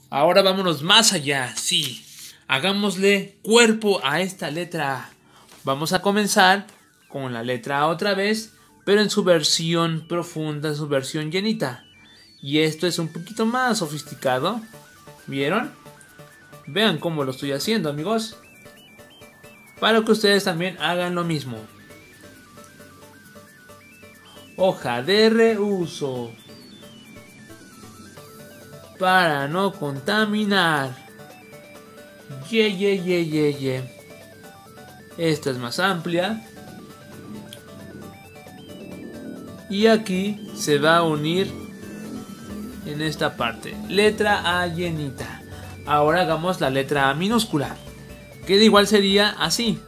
Ahora vámonos más allá, sí. Hagámosle cuerpo a esta letra A. Vamos a comenzar con la letra A otra vez, pero en su versión profunda, en su versión llenita. Y esto es un poquito más sofisticado. ¿Vieron? Vean cómo lo estoy haciendo, amigos. Para que ustedes también hagan lo mismo. Hoja de reuso. Para no contaminar. Esta es más amplia. Y aquí se va a unir en esta parte. Letra A llenita. Ahora hagamos la letra A minúscula. Que de igual sería así.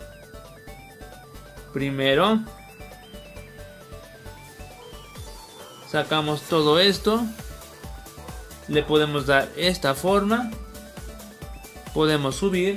Primero sacamos todo esto. Le podemos dar esta forma. Podemos subir.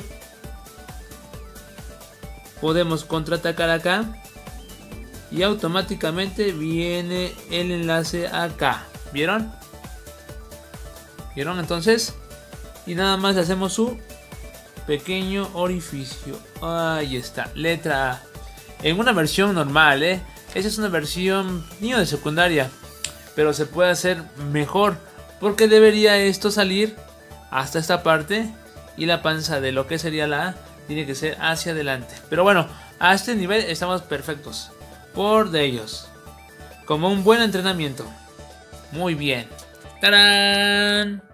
Podemos contraatacar acá. Y automáticamente viene el enlace acá. ¿Vieron? ¿Vieron entonces? Y nada más le hacemos su pequeño orificio. Ahí está. Letra A. En una versión normal, Esa es una versión niño de secundaria. Pero se puede hacer mejor. Porque debería esto salir hasta esta parte. Y la panza de lo que sería la A tiene que ser hacia adelante. Pero bueno, a este nivel estamos perfectos. Por de ellos. Como un buen entrenamiento. Muy bien. ¡Tarán!